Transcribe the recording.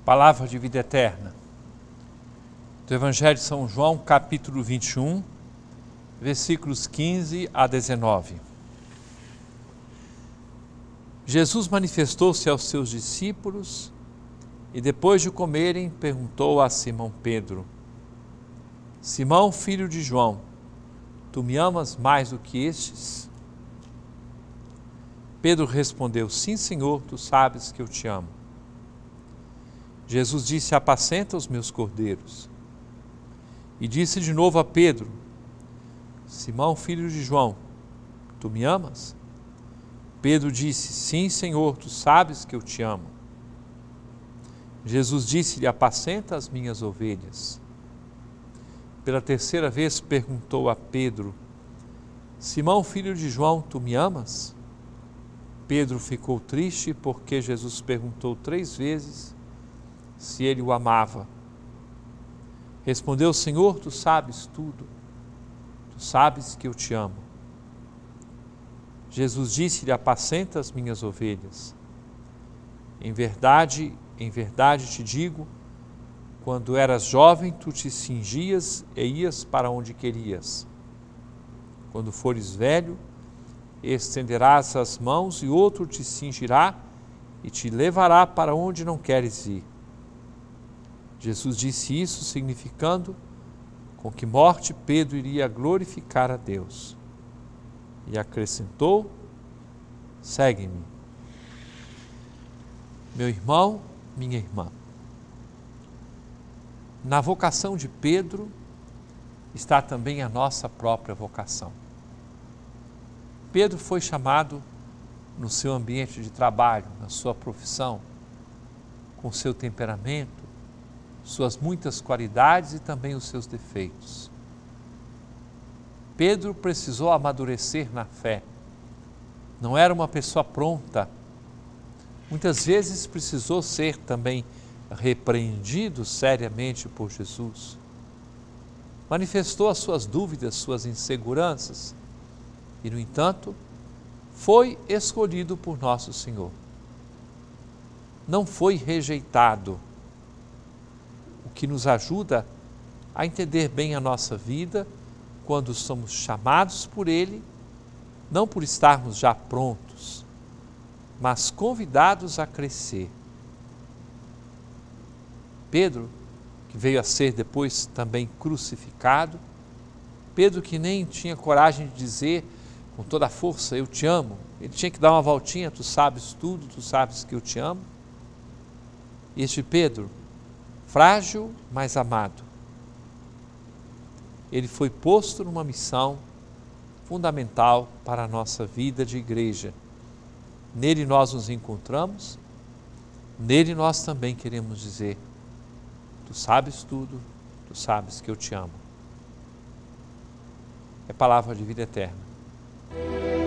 Palavra de vida eterna. Do Evangelho de São João, capítulo 21, versículos 15 a 19. Jesus manifestou-se aos seus discípulos e, depois de comerem, perguntou a Simão Pedro: Simão, filho de João, tu me amas mais do que estes? Pedro respondeu: Sim, Senhor, tu sabes que eu te amo. Jesus disse: Apacenta os meus cordeiros. E disse de novo a Pedro: Simão, filho de João, tu me amas? Pedro disse: Sim, Senhor, tu sabes que eu te amo. Jesus disse-lhe: Apacenta as minhas ovelhas. Pela terceira vez perguntou a Pedro: Simão, filho de João, tu me amas? Pedro ficou triste porque Jesus perguntou 3 vezes se ele o amava. Respondeu: Senhor, tu sabes tudo, tu sabes que eu te amo. Jesus disse-lhe: Apacenta as minhas ovelhas. Em verdade te digo, quando eras jovem, tu te cingias e ias para onde querias. Quando fores velho, estenderás as mãos e outro te cingirá e te levará para onde não queres ir. Jesus disse isso significando com que morte Pedro iria glorificar a Deus. E acrescentou: segue-me. Meu irmão, minha irmã, na vocação de Pedro está também a nossa própria vocação. Pedro foi chamado no seu ambiente de trabalho, na sua profissão, com seu temperamento, suas muitas qualidades e também os seus defeitos. Pedro precisou amadurecer na fé. Não era uma pessoa pronta. Muitas vezes precisou ser também repreendido seriamente por Jesus. Manifestou as suas dúvidas, suas inseguranças e, no entanto, foi escolhido por nosso Senhor. Não foi rejeitado, o que nos ajuda a entender bem a nossa vida quando somos chamados por Ele, não por estarmos já prontos, mas convidados a crescer. Pedro, que veio a ser depois também crucificado, Pedro que nem tinha coragem de dizer com toda a força: eu te amo, ele tinha que dar uma voltinha: tu sabes tudo, tu sabes que eu te amo. Este Pedro, frágil, mas amado, ele foi posto numa missão fundamental para a nossa vida de igreja. Nele nós nos encontramos, nele nós também queremos dizer: tu sabes tudo, tu sabes que eu te amo. É palavra de vida eterna.